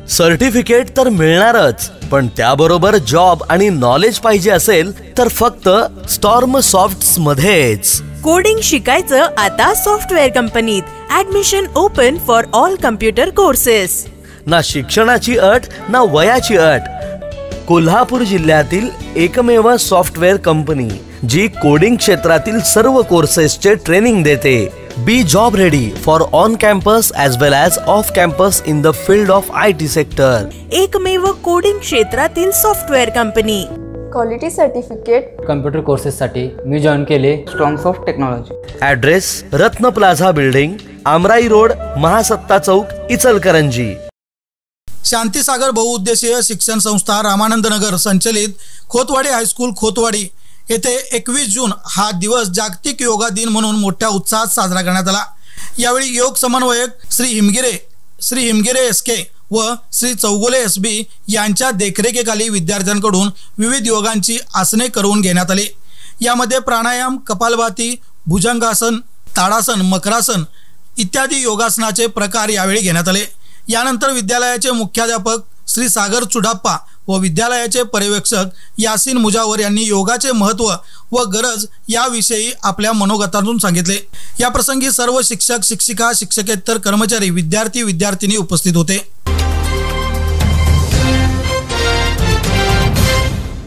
Certificate तर मिळणारच, पण त्याबरोबर जॉब आणि नॉलेज पाहिजे असेल तर फक्त स्टॉर्म सॉफ्ट्स मध्येच. कोडिंग शिकायचं आता सॉफ्टवेअर कंपनीत. Admission open for all computer courses. ना शिक्षणाची अट ना वयाची अट. कोल्हापूर जिल्ह्यातील एकमेव सॉफ्टवेअर कंपनी जी कोडिंग क्षेत्रातील सर्व कोर्सेसचे ट्रेनिंग देते. Be job ready for on campus as well as off campus in the field of IT sector. एकमेव कोडिंग क्षेत्रातील software company. Quality certificate computer कोर्सेससाठी मी जॉईन केले Strong Soft Technology. Address Ratna Plaza building, Amrai Road, Mahasatta Chowk, Ichalkaranji. Shantisagar बहुउद्देशीय शिक्षण संस्था रामानंद नगर संचलित Khotwadi high school Khotwadi येथे 21 जून हा दिवस जागतिक योगा दिन म्हणून मोठ्या उत्साहात साजरा करण्यात आला. यावेळी योग समन्वयक श्री हिमगिरे SK व श्री चौगुले SB यांच्या देखरेखीखाली विद्यार्थ्यांकडून विविध योगांची आसने करून घेण्यात आली. यामध्ये प्राणायाम, कपालभाती, भुजंगासन, ताडासन, मकरासन इत्यादी योगासनाचे प्रकार यावेळी घेण्यात आले. यानंतर विद्यालयाचे मुख्याध्यापक श्री सागर चुडाप्पा व विद्यालयाचे पर्यवेक्षक यासीन मुजावर यांनी योगाचे महत्त्व व गरज याविषयी आपल्या मनोगतातून सांगितले. या प्रसंगी सर्व शिक्षक, शिक्षिका, शिक्षकेतर कर्मचारी, विद्यार्थी, विद्यार्थिनी उपस्थित होते.